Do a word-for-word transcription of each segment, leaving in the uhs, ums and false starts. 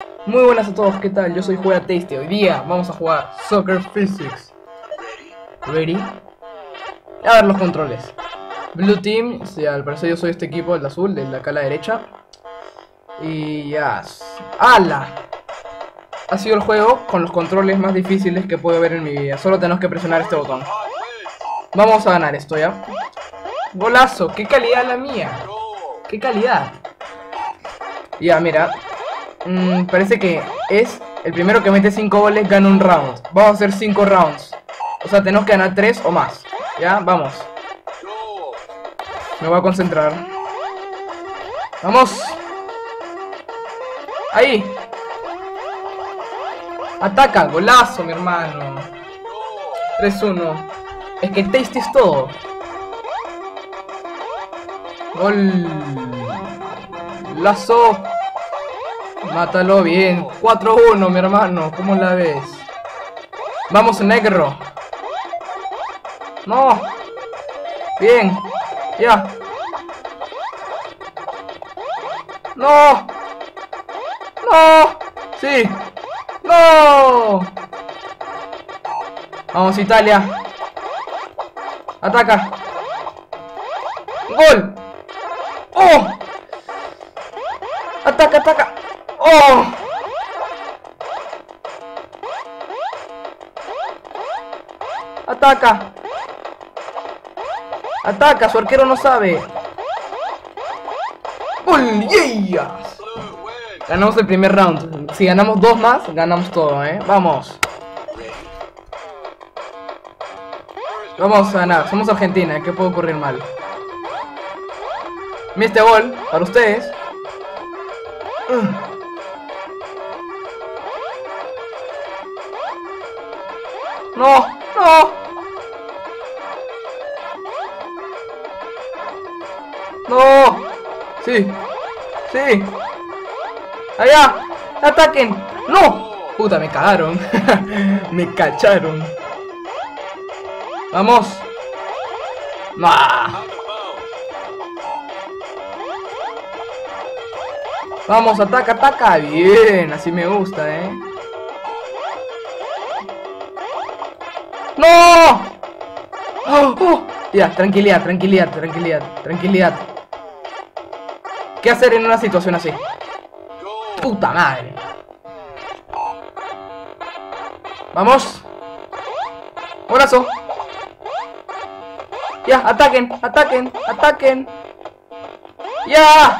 Muy buenas a todos, ¿qué tal? Yo soy Juega Tasty. Hoy día vamos a jugar Soccer Physics. Ready? A ver los controles. Blue Team, sí, al parecer yo soy este equipo, el azul, de acá a la derecha. Y ya. ¡Hala! Ha sido el juego con los controles más difíciles que puedo ver en mi vida. Solo tenemos que presionar este botón. Vamos a ganar esto, ¿ya? Golazo, qué calidad la mía. Qué calidad. Ya, mira. Mm, parece que es el primero que mete cinco goles gana un round. Vamos a hacer cinco rounds. O sea, tenemos que ganar tres o más. Ya, vamos. Me voy a concentrar. Vamos. Ahí. Ataca, golazo, mi hermano. tres uno. Es que Tasty es todo. Gol. Lazo. Mátalo bien. cuatro uno, mi hermano. ¿Cómo la ves? Vamos, negro. No. Bien. Ya. No. No. Sí. No. Vamos, Italia. Ataca. Gol. Oh. Ataca, ataca. ¡Oh! Ataca. Ataca, su arquero no sabe. ¡Gol! ¡Yeah! Ganamos el primer round. Si ganamos dos más, ganamos todo, ¿eh? Vamos. Vamos a ganar. Somos Argentina, ¿qué puede ocurrir mal? Mira este gol, para ustedes. Uh. No, no. No. Sí. Sí. Allá. Ataquen. No. Puta, me cagaron. Me cacharon. Vamos. ¡Ah! Vamos, ataca, ataca. Bien, así me gusta, eh. ¡No! Oh, oh. Ya, tranquilidad, tranquilidad, tranquilidad, tranquilidad. ¿Qué hacer en una situación así? ¡Puta madre! ¡Vamos! ¡Golazo! ¡Ya! ¡Ataquen! ¡Ataquen! ¡Ataquen! ¡Ya!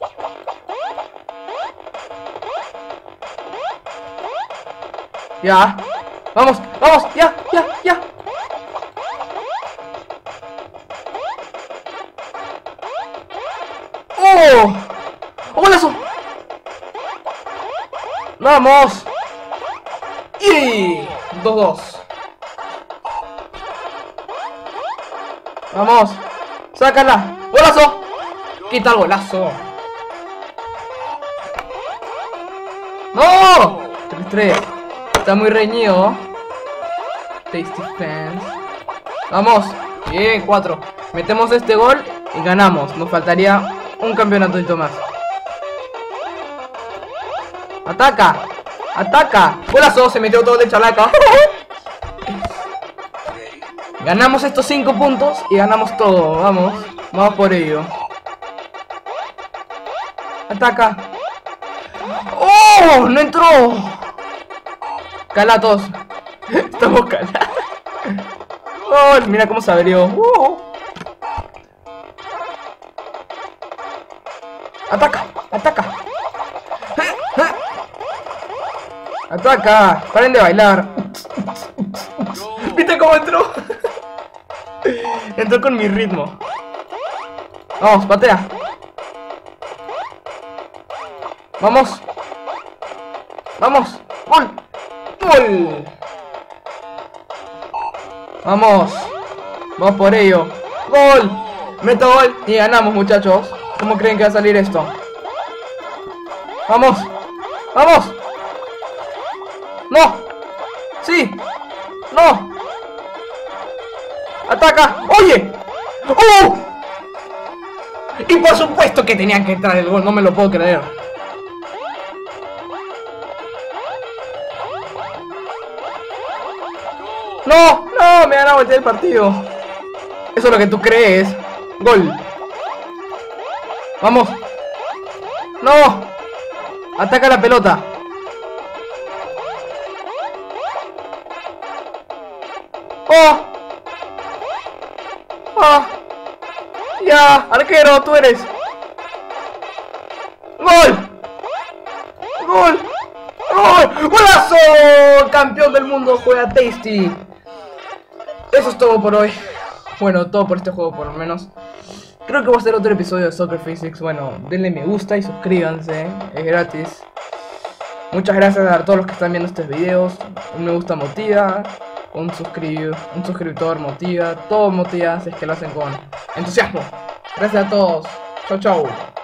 ¡Ya! ¡Vamos! ¡Vamos! ¡Ya! ¡Ya! ¡Ya! ¡Oh! ¡Golazo! ¡Vamos! ¡Y! dos dos. ¡Vamos! ¡Sácala! ¡Golazo! ¡Quita el golazo! ¡No! tres tres. Está muy reñido. Tasty fans. Vamos. Bien, cuatro. Metemos este gol y ganamos. Nos faltaría un campeonato más. Ataca. Ataca. Golazo. Se metió todo de chalaca. Ganamos estos cinco puntos y ganamos todo. Vamos. Vamos por ello. Ataca. ¡Oh! No entró. Calatos. Estamos calados. Oh, mira cómo se abrió. Uh. Ataca, ataca. Ataca. Paren de bailar. ¿Viste cómo entró? Entró con mi ritmo. Vamos, patea. Vamos. Vamos. Gol. Gol. Vamos. Vamos por ello. Gol. Meto gol y ganamos, muchachos. ¿Cómo creen que va a salir esto? Vamos. Vamos. No. Sí. No. Ataca. Oye. ¡Oh! Y por supuesto que tenían que entrar el gol. No me lo puedo creer. ¡No! ¡No! Me han ganado el partido. Eso es lo que tú crees. Gol. Vamos. ¡No! Ataca la pelota. ¡Oh! ¡Oh! ¡Ya! ¡Arquero! ¡Tú eres! ¡Gol! ¡Gol! ¡Gol! ¡Golazo! ¡Campeón del mundo! Juega Tasty. Eso es todo por hoy. Bueno, todo por este juego por lo menos. Creo que voy a hacer otro episodio de Soccer Physics. Bueno, denle me gusta y suscríbanse. Es gratis. Muchas gracias a todos los que están viendo estos videos. Un me gusta motiva. Un, suscrib un suscriptor motiva. Todo motiva si es que lo hacen con entusiasmo. Gracias a todos. Chau chau.